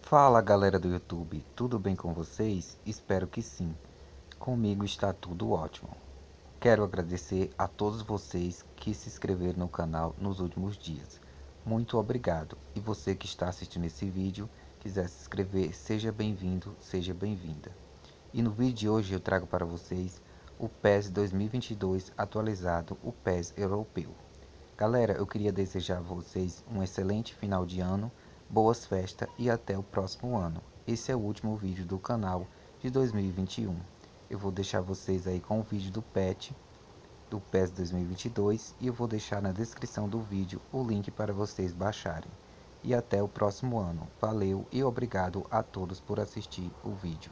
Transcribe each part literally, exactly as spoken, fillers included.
Fala galera do YouTube, tudo bem com vocês? Espero que sim. Comigo está tudo ótimo. Quero agradecer a todos vocês que se inscreveram no canal nos últimos dias. Muito obrigado. E você que está assistindo esse vídeo, quiser se inscrever, seja bem-vindo, seja bem-vinda. E no vídeo de hoje eu trago para vocês o PES dois mil e vinte e dois atualizado, o PES europeu. Galera, eu queria desejar a vocês um excelente final de ano, boas festas e até o próximo ano. Esse é o último vídeo do canal de dois mil e vinte e um. Eu vou deixar vocês aí com o vídeo do patch do PES dois mil e vinte e dois e eu vou deixar na descrição do vídeo o link para vocês baixarem. E até o próximo ano. Valeu e obrigado a todos por assistir o vídeo.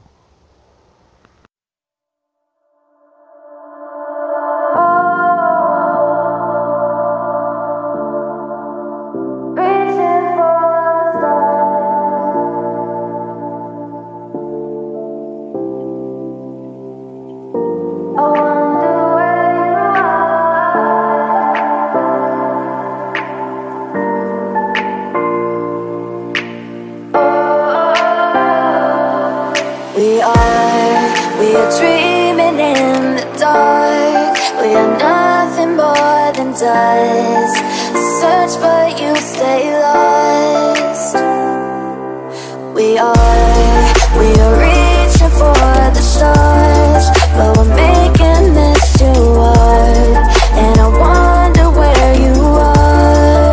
We are, we are dreaming in the dark. We are nothing more than dust. Search but you stay lost. We are, we are reaching for the stars, but we're making this too hard. And I wonder where you are,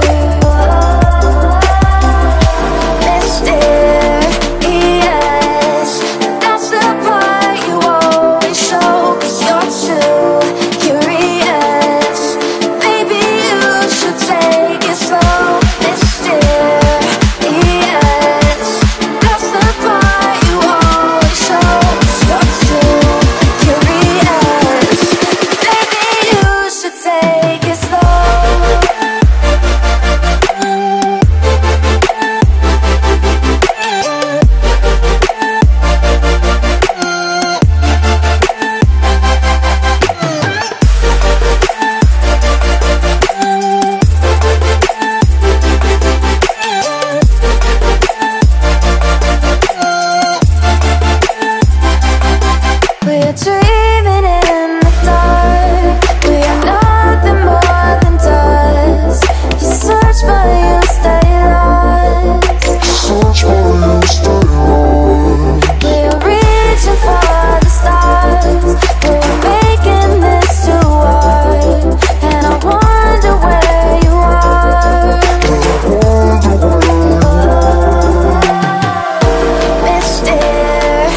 mysterious. That's the part you always show, 'cause you're too curious. Maybe you should take it slow, mysterious. That's the part you always show, 'cause you're too curious. Maybe you should take it slow. We're dreaming in the dark. We are nothing more than dust. You search but you stay lost. Search but you stay lost. We are reaching for the stars, but we're making this too hard. And I wonder where you are, mysterious.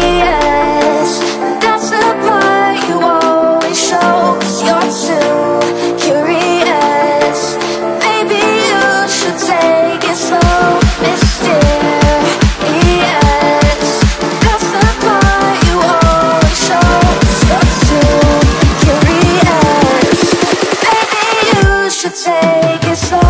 That's the part you always show, 'cause you're too curious. Maybe you should take it slow, mysterious. That's the part you always show, 'cause you're too curious. Maybe you should take it slow.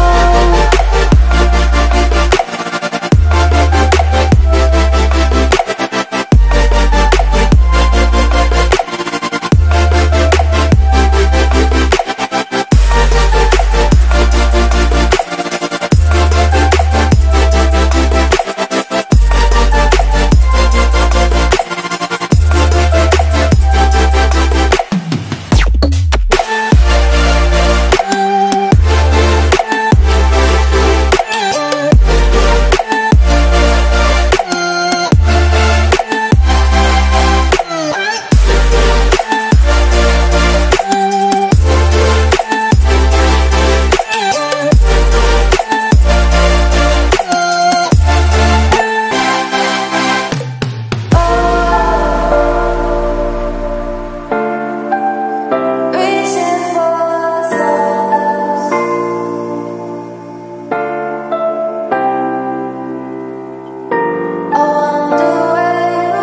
Reaching for stars. I wonder where you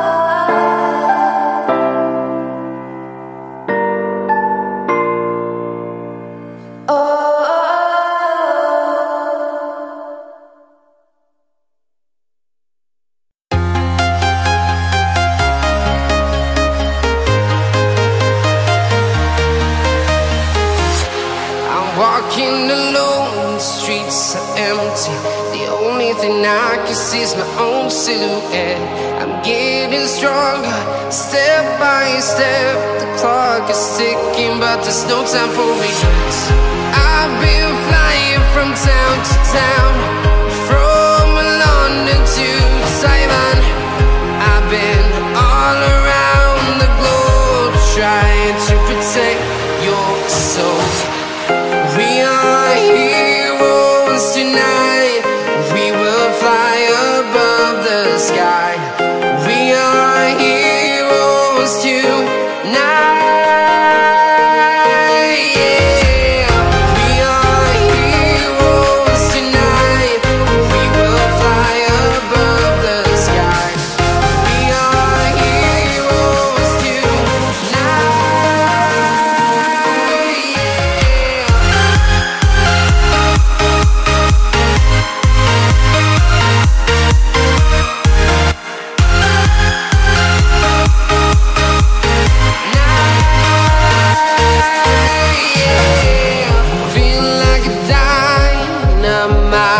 are. Oh. I'm walking alone, the streets are empty. The only only thing I can see is my own silhouette. I'm getting stronger, step by step. The clock is ticking, but there's no time for regrets. I've been flying from town to town, from London to Taiwan. I've been all around the globe, trying to protect your soul. We are here.